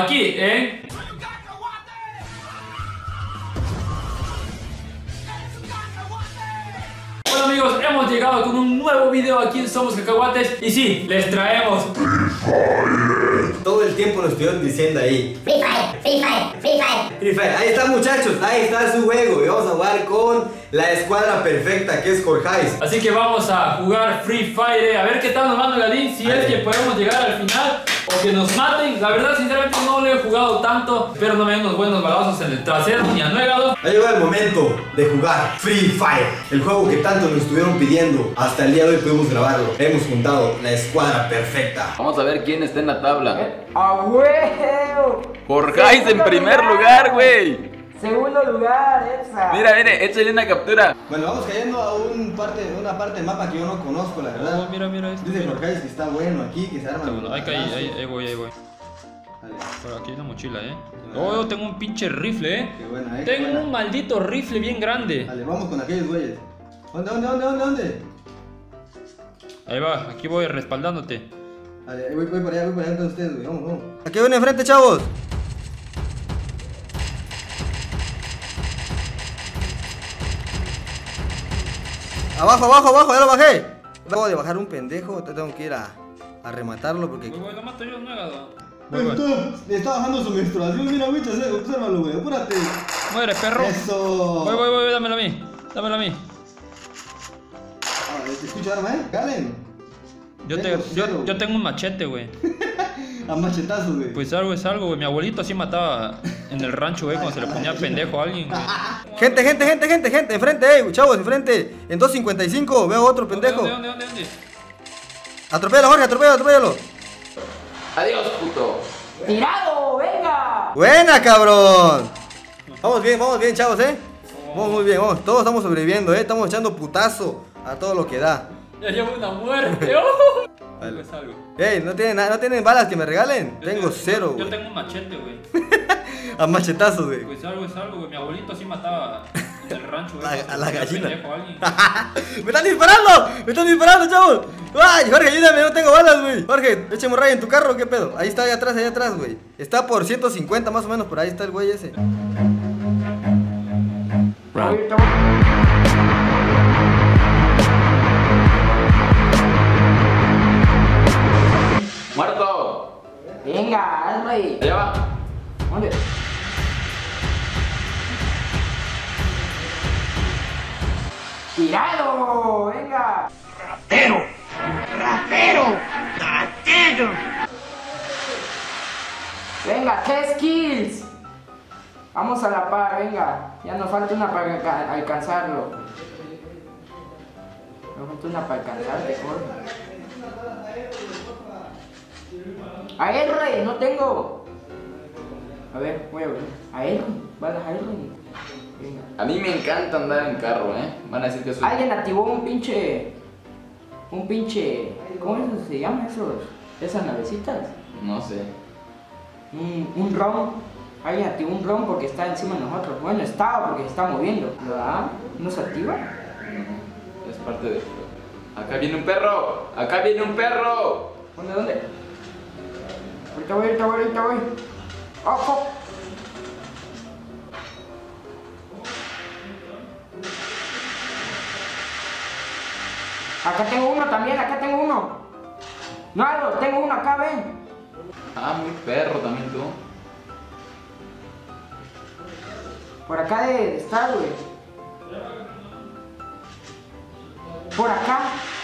aquí en... Bueno amigos, hemos llegado con un nuevo video aquí en Somos Cacahuates. Y sí, les traemos todo el tiempo nos estuvieron diciendo ahí Free Fire, Free Fire, Free Fire. Free Fire, ahí está muchachos, ahí está su juego. Y vamos a jugar con la escuadra perfecta que es Jorgeis. Así que vamos a jugar Free Fire, a ver qué tal nos manda Galín, si es que podemos llegar al final o que nos maten. La verdad, sinceramente no lo he jugado tanto, pero no me den unos buenos balazos en el trasero ni a nuegado. Ha llegado el momento de jugar Free Fire, el juego que tanto nos estuvieron pidiendo. Hasta el día de hoy pudimos grabarlo. Hemos juntado la escuadra perfecta. Vamos a ver quién está en la tabla. ¡A huevo! Jorgeis en primer lugar, güey. Segundo lugar, Epsa. Mira, mire, échale una captura. Bueno, vamos cayendo a una parte del mapa que yo no conozco, la verdad. Oh, mira esto. Dice Jorgeis que está bueno aquí, que se arma. Bueno, ahí voy. Dale. Por aquí hay una mochila, Oh, yo tengo un pinche rifle, Qué buena, Tengo buena. un maldito rifle bien grande. Dale, vamos con aquellos güeyes. ¿Dónde? Ahí va, aquí voy respaldándote. Dale, voy para allá con ustedes, güey. Vamos. Aquí viene enfrente, chavos. Abajo, ya lo bajé. Acabo de bajar un pendejo, tengo que ir a rematarlo porque... Voy, lo mato yo, nuegado. Le está bajando su menstruación, mira, bichos, obsérvalo, güey, apúrate. Muere, perro. Eso. Voy, dámelo a mí. ¿Te escucha arma, Galen? Yo tengo un machete, güey. A machetazos, güey. Pues algo es algo, güey. Mi abuelito así mataba en el rancho, güey, cuando se le ponía pendejo a alguien, güey. Gente, enfrente, chavos, enfrente. En 255, veo otro pendejo. ¿Dónde? Atropéllalo, Jorge, atropéllalo. Adiós, puto. ¡Tirado! ¡Venga! Buena, cabrón. Vamos bien, chavos, Vamos muy bien, todos estamos sobreviviendo, estamos echando putazo a todo lo que da. Ya llevo una muerte, oh. Dale. Es algo. Ey, ¿no tienen balas que me regalen? Tengo cero, Yo güey. tengo un machete, güey. A machetazos, güey. Pues algo es algo, güey. Mi abuelito así mataba en el rancho, güey. A la gallina. Pendejo a alguien. ¡Me están disparando, chavos! ¡Ay, Jorge, ayúdame! No tengo balas, güey. Jorge, échame un rayo en tu carro, ¿qué pedo? Ahí está, allá atrás, güey. Está por 150 más o menos, por ahí está el güey ese. Muerto. Venga, hazle. Allá va. ¿Dónde? ¡Tirado! ¡Venga! ¡Ratero! Venga, 3 kills. Vamos a la par, venga. Ya nos falta una para alcanzarlo. Nos falta una para alcanzarte, Jorge. A él, rey, no tengo. A ver, voy a ver. A él, balas a él, rey. Venga. A mí me encanta andar en carro, Van a decir que soy... Alguien activó un pinche. ¿Cómo se llama esas navecitas? No sé. Un ron. Alguien activó un ron porque está encima de nosotros. Bueno, estaba porque se está moviendo. ¿Verdad? ¿No se activa? No, es parte del juego. Acá viene un perro. ¿Dónde? Ahorita voy. ¡Oh, fuck! Acá tengo uno también, No, tengo uno acá, ven. Ah, muy perro también tú. Por acá de estar, güey. Por acá.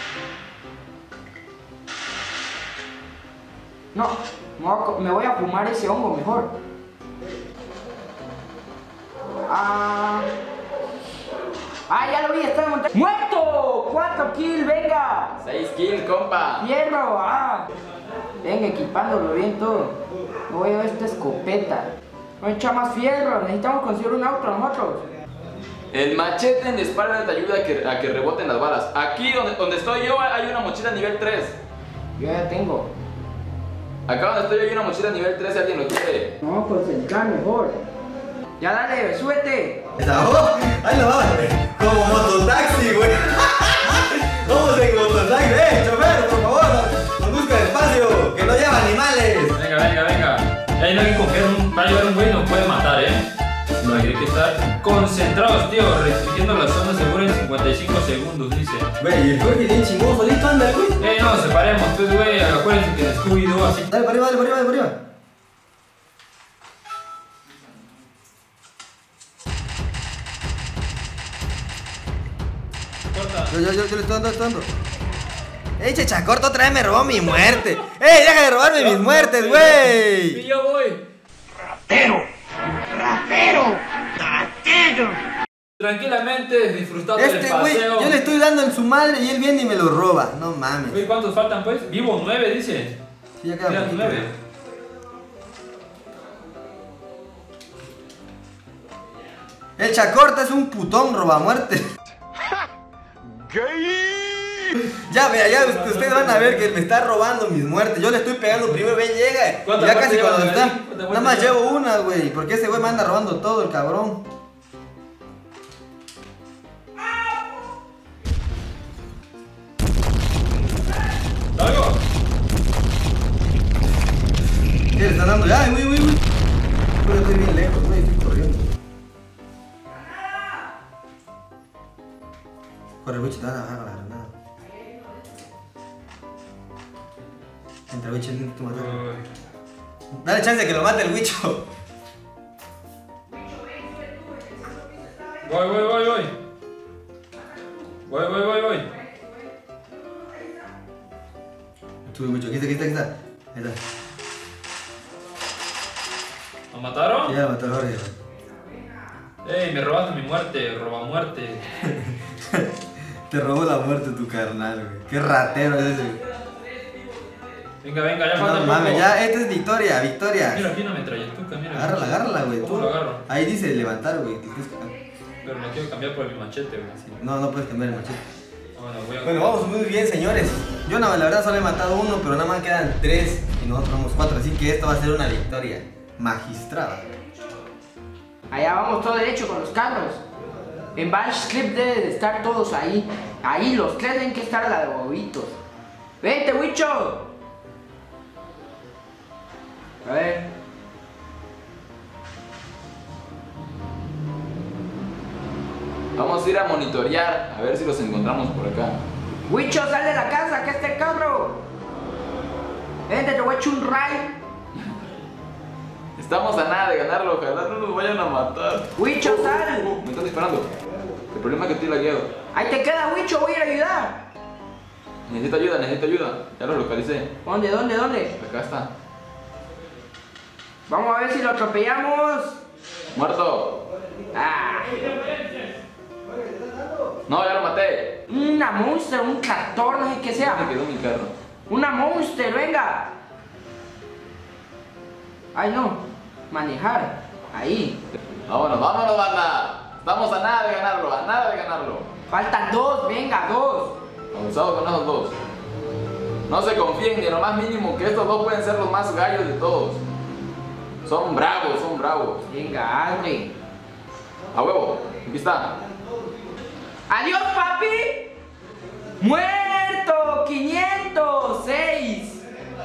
No, me voy a fumar ese hongo mejor. Ya lo vi, está en montaña. ¡Muerto! 4 kills, venga. 6 kills, compa. Hierro, Venga, equipándolo bien todo. Me voy a ver esta escopeta. Voy a echar más fierro, necesitamos conseguir un auto nosotros. El machete en la espalda te ayuda a que reboten las balas. Aquí donde estoy yo hay una mochila nivel 3. Yo ya tengo. Acá donde estoy yo hay una mochila nivel 3 si alguien lo quiere. Vamos a concentrar mejor. Ya dale, súbete. Ahí lo va, como mototaxi, güey. Vamos en mototaxi, chofer, por favor, conduzca despacio, que no lleva animales. Venga. Ahí no hay que confiar, va a llevar un güey, nos puede matar, No, hay que estar concentrados, tío, restringiendo la zona segura en 55 segundos, dice. Güey, y el Jorge bien chingón, solito anda, güey. No, nos separemos, pues, güey, acuérdense que en Scooby-Doo así. Dale, para arriba, dale, para arriba, dale, para arriba. Corta. Yo le estoy dando. ¡Ey, Chechacorto, otra vez me robó mi muerte! ¡Ey, deja de robarme mis muertes, güey! Y yo voy. Tranquilamente, disfrutando del Güey, paseo. yo le estoy dando en su madre y él viene y me lo roba. No mames. Güey, ¿cuántos faltan, pues? Vivo 9, dice. Sí, ya queda Quedan poquito. 9. El Chacorta es un putón roba muerte. Ya, vea, ya ustedes van a ver que me está robando mis muertes. Yo le estoy pegando primero, ven, llega. ¿Cuántas Ya muertes casi cuando llevas, está. Gaby? ¿Cuántas Nada más muertes llevo una, güey. Porque ese güey me anda robando todo, el cabrón. ¿Algo? ¿Qué le están dando? Ay, güey. Yo estoy bien lejos, güey. Estoy corriendo. Corre, güey, te van a bajar con la granada. Entra, güey, tienes que matarlo. Dale chance de que lo mate el Wicho. Voy. Sube, Wicho, aquí está. Ahí está. ¿Lo mataron? Sí, ya lo mató el Jorge, güey. Ey, me robaste mi muerte, roba muerte. Te robó la muerte tu carnal, güey. Qué ratero es ese, güey. Venga, ya falta No mames, poco. ya, esta es victoria. Mira, aquí una metralletuca, mira. Agárrala, güey. ¿Cómo lo agarro? Ahí dice levantar, güey. Pero lo quiero cambiar por mi machete, güey. Sí. No puedes cambiar el machete. Bueno, Bueno, vamos muy bien, señores. Yo la verdad solo he matado uno, pero nada más quedan 3 y nosotros vamos 4, así que esto va a ser una victoria magistrada. Allá vamos todo derecho con los carros. En Bash Clip debe de estar todos ahí. Ahí los 3 tienen que estar a la de bobitos. ¡Vente, Wicho! A ver. Vamos a ir a monitorear, a ver si los encontramos por acá. Wicho, sal de la casa, acá está el carro. Vente, te voy a echar un ray. Estamos a nada de ganarlo, ojalá no nos vayan a matar. Wicho, sal. Me están disparando. El problema es que estoy lagueado. Ahí te queda, Wicho, voy a ir a ayudar. Necesito ayuda. Ya lo localicé. ¿Dónde? Acá está. Vamos a ver si lo atropellamos. Muerto. Ah, No, ya lo maté. una monster, un tractor, no sé qué Me sea. quedó mi carro. Una monster, venga. Ay, no. Manejar. Ahí. Vámonos, banda. Estamos a nada de ganarlo, Faltan 2, venga, 2. Abusados con esos 2. No se confíen ni en lo más mínimo que estos 2 pueden ser los más gallos de todos. Son bravos. Venga, hazle. A huevo, aquí está. ¡Adiós, papi! ¡Muerto! 506.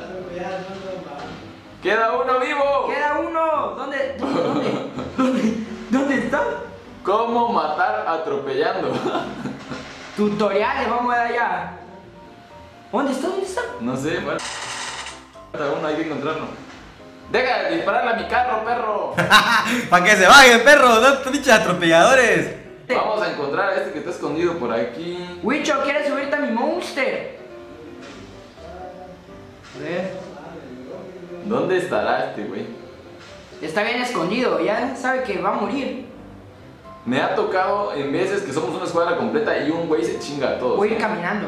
Queda uno vivo. Queda uno. ¿Dónde está? ¿Cómo matar atropellando? Tutoriales, vamos a ver allá. ¿Dónde está? No sé, bueno. Falta uno, hay que encontrarlo. Deja de dispararle a mi carro, perro. ¡Para que se bajen, perro! ¡No, pinches atropelladores! Vamos a encontrar a este que está escondido por aquí. Wicho, ¿quieres subirte a mi monster? A ver. ¿Dónde estará este güey? Está bien escondido, ya sabe que va a morir. Me ha tocado en veces que somos una escuadra completa y un güey se chinga a todos. Voy a ir caminando.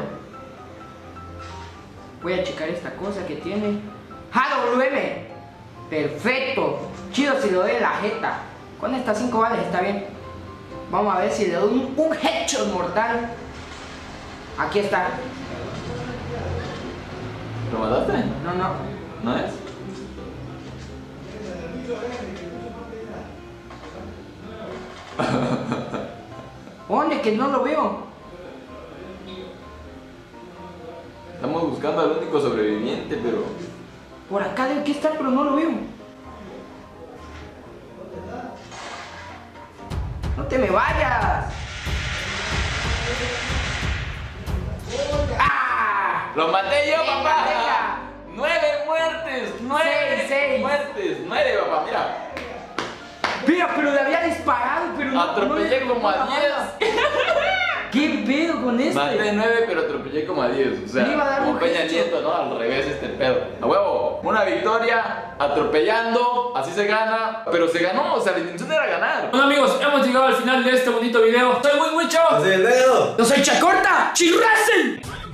Voy a checar esta cosa que tiene. ¡AWM! Perfecto. Chido si lo doy en la jeta. Con estas 5 balas está bien. Vamos a ver si le doy un headshot mortal. Aquí está. ¿Lo mataste? No. ¿No es? ¿Dónde? Que no lo veo. Estamos buscando al único sobreviviente, pero... Por acá debe que estar, pero no lo veo. te me vayas. ¡Ah! Lo maté yo, Venga, papá. venga. 9 muertes. 9 Seis. muertes. 9, papá, mira. Mira, pero le había disparado, pero no. Atropellé no le como a tocó la 10. bala. ¿Qué pedo con este? Maté 9, pero atropellé como a 10. O sea, Le iba a dar como un Peña hecho. Nieto, ¿no? Al revés este pedo. A huevo, una victoria, atropellando, así se gana. Pero se ganó, o sea, la intención era ganar. Bueno amigos, hemos llegado al final de este bonito video. Soy muy chavo. Así el dedo. ¡Yo soy Chacorta! ¡Chirracen!